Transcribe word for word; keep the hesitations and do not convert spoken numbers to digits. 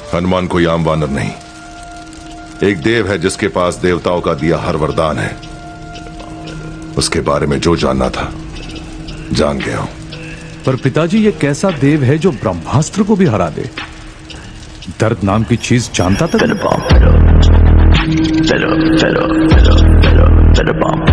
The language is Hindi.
हनुमान कोई आम वानर नहीं, एक देव है जिसके पास देवताओं का दिया हर वरदान है। उसके बारे में जो जानना था जान गया हूं। पर पिताजी, ये कैसा देव है जो ब्रह्मास्त्र को भी हरा दे? दर्द नाम की चीज जानता था?